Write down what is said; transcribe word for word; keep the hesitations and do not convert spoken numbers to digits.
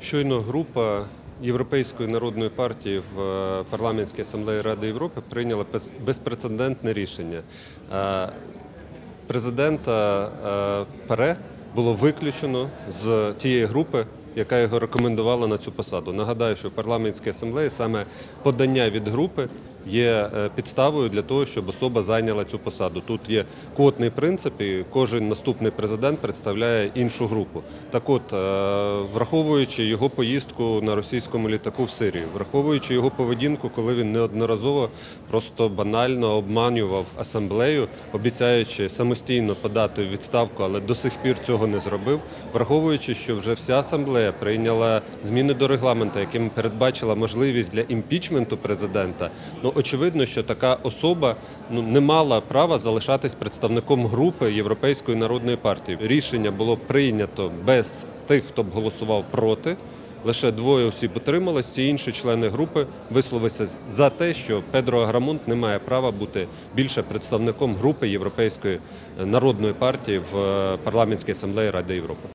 Щойно група Європейської народної партії в Парламентській асамблеї Ради Європи прийняла безпрецедентне рішення. Президента ПАРЕ було виключено з тієї групи, яка його рекомендувала на цю посаду. Нагадаю, що в Парламентській асамблеї саме подання від групи є підставою для того, щоб особа зайняла цю посаду. Тут є квотний принцип, і кожен наступний президент представляє іншу групу. Так от, враховуючи його поїздку на російському літаку в Сирію, враховуючи його поведінку, коли він неодноразово просто банально обманював асамблею, обіцяючи самостійно подати у відставку, але до сих пір цього не зробив, враховуючи, що вже вся асамблея прийняла зміни до регламенту, яким передбачила можливість для імпічменту президента, ну, очевидно, що така особа ну, не мала права залишатись представником групи Європейської народної партії. Рішення було прийнято без тих, хто б голосував проти. Лише двоє осіб утрималось, всі інші члени групи висловилися за те, що Педро Аграмонт не має права бути більше представником групи Європейської народної партії в Парламентській асамблеї Ради Європи.